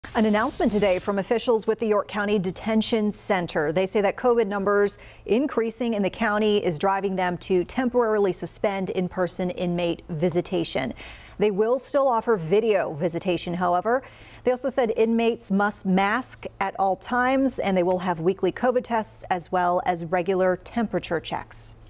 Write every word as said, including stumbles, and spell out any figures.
An announcement today from officials with the York County Detention Center. They say that COVID numbers increasing in the county is driving them to temporarily suspend in-person inmate visitation. They will still offer video visitation, however. They also said inmates must mask at all times, and they will have weekly COVID tests as well as regular temperature checks.